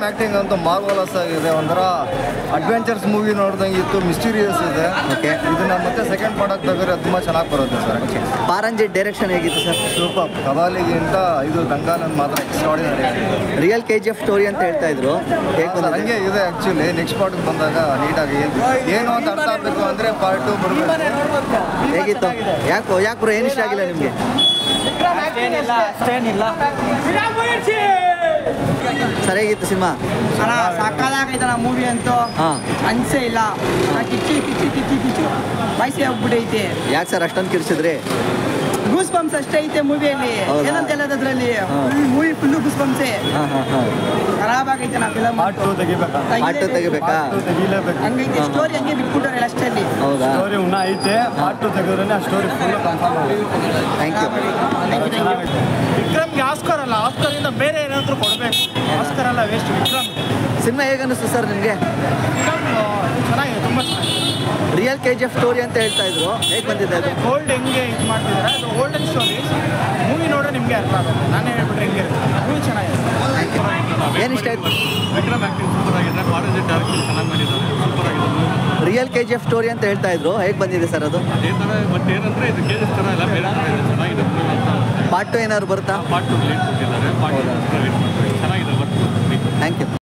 Acting ಅಂತೂ marvellous ಆಗಿದೆ. ಒಂಥರ ಅಡ್ವೆಂಚರ್ಸ್ ಮೂವಿ ನೋಡ್ದಂಗೆ ಇತ್ತು, ಮಿಸ್ಟೀರಿಯಸ್ ಇದೆ. ಓಕೆ, ಇದನ್ನ ಮತ್ತೆ ಸೆಕೆಂಡ್ ಪಾರ್ಟ್ ತೆಗೆದ್ರೆ ತುಂಬ ಚೆನ್ನಾಗಿ ಬರುತ್ತೆ ಸರ್. ಪಾರಂಜಿ ಡೈರೆಕ್ಷನ್ ಹೇಗಿತ್ತು ಸರ್? ಸೂಪರ್. ಕಬಾಲಿಗಿಂತ ಇದು ದಂಗಾಲ್ ಮಾತ್ರ ಎಕ್ಸ್ಟ್ರಾರ್ಡಿನರಿ. ರಿಯಲ್ KGF ಸ್ಟೋರಿ ಅಂತ ಹೇಳ್ತಾ ಇದ್ರು, ಹಂಗೆ ಇದೆ ಆ್ಯಕ್ಚುಲಿ. ನೆಕ್ಸ್ಟ್ ಪಾರ್ಟ್ಗೆ ಬಂದಾಗ ನೀಟಾಗಿ ಏನು ಅಂತ ಅರ್ಥ ಆಗಬೇಕು ಅಂದರೆ ಪಾರ್ಟ್ 2 ಬರಬೇಕು. ಹೇಗಿತ್ತು? ಯಾಕೆ ಬ್ರೋ ಏನು ಇಷ್ಟ ಆಗಿಲ್ಲ ನಿಮಗೆ? ಸರ್ ಹೇಗಿತ್ತು ಸಿನಿಮಾ? ಸಾಕಾಗೈತಲ್ಲ ಮೂವಿ ಅಂತೂ. ಅನ್ಸೇ ಇಲ್ಲ, ಕಿಚ್ಚಿ ಕಿಚ್ಚಿ ಕಿಚ್ಚಿ ಕಿಚ್ಚು ವಯಸ್ಸೇ ಹೋಗ್ಬಿಟ್ಟೈತೆ. ಯಾಕೆ ಸರ್ ಅಷ್ಟೊಂದು ಕಿರ್ಸಿದ್ರಿ? ಗೂಸ್ ಬಂಪ್ಸ್ ಅಷ್ಟೇ ಐತೆ ಮೂವಿಯಲ್ಲಿ. ಏನಂತ ಹೇಳೋದ್ರಲ್ಲಿ ಮೂವಿ ಫುಲ್ಲು ಗೂಸ್ ಬಂಪ್ಸೇ. ಖರಾಬ್ ಆಗೈತೆ ನಾ ಫಿಲಮ್. ಪಾರ್ಟ್ 2 ತೆಗಿಬೇಕಾ? ಹಂಗೈತೆ ಸ್ಟೋರಿ, ಹಂಗೆ ಬಿಟ್ಬಿಟ್ಟಾರೆ ಅಷ್ಟಲ್ಲಿ. ಹೌದಾ? ಸ್ಟೋರಿ ಇನ್ನೂ ಐತೆ. ಪಾರ್ಟ್ 2 ತೆಗೆದ್ರೆ ಆ ಸ್ಟೋರಿ ಫುಲ್ ಕನ್ಫರ್ಮ್ ಆಗುತ್ತೆ. Thank you. ವಿಕ್ರಮ್ಗೆ ಆಸ್ಕರ್ ಅಲ್ಲ, ಆಸ್ಕರಿಂದ ಬೇರೆ ಏನಾದರೂ ಕೊಡಬೇಕು. ಆಸ್ಕರ್ ಅಲ್ಲ ವೇಸ್ಟ್. ವಿಕ್ರಮ್ ಸಿನಿಮಾ ಹೇಗನ್ನಿಸ್ತು ಸರ್ ನಿಮಗೆ? ಚೆನ್ನಾಗಿದೆ, ತುಂಬ ಚೆನ್ನಾಗಿದೆ. ರಿಯಲ್ KGF ಸ್ಟೋರಿ ಅಂತ ಹೇಳ್ತಾ ಇದ್ರು, ಹೇಗೆ ಬಂದಿದೆ ಅದು? ಓಲ್ಡ್ ಹೆಂಗೆ ಇದು ಮಾಡ್ತಿದ್ದಾರೆ, ಅದು ಓಲ್ಡನ್ ಸ್ಟೋರೀಸ್. ಮೂವಿ ನೋಡ್ರೆ ನಿಮಗೆ ಅರ್ಥ ಆಗುತ್ತೆ. ನಾನೇ ಹೇಳ್ಬಿಟ್ರೆ ಹೆಂಗೆ ಮೂವಿ ಚೆನ್ನಾಗಿದೆ. ಏನು ಇಷ್ಟ ಆಯ್ತು? ವಿಕ್ರಮ್ ಆ್ಯಕ್ಟಿಂಗ್ ಸೂಪರ್ ಆಗಿದೆ, ಪಾರಂಜಿ ಡೈರೆಕ್ಷನ್ ಚೆನ್ನಾಗಿ ಮಾಡಿದ್ದಾರೆ, ಸೂಪರ್ ಆಗಿದೆ. ರಿಯಲ್ KGF ಸ್ಟೋರಿ ಅಂತ ಹೇಳ್ತಾ ಇದ್ರು, ಹೇಗೆ ಬಂದಿದೆ ಸರ್ ಅದು? ಅದೇ ಥರ ಬಟ್ ಏನಂದರೆ ಇದು KGF ಥರ ಎಲ್ಲ ಬೇರೆ ಥರ ಇದೆ, ಚೆನ್ನಾಗಿದೆ. ಪಾರ್ಟ್ 2 ಏನಾದ್ರು ಬರುತ್ತಾ? ಪಾರ್ಟ್ 2 ಲೇಟ್ ಕೊಟ್ಟಿದ್ದಾರೆ, ಪಾರ್ಟ್ 2 ಚೆನ್ನಾಗಿದೆ. Thank you.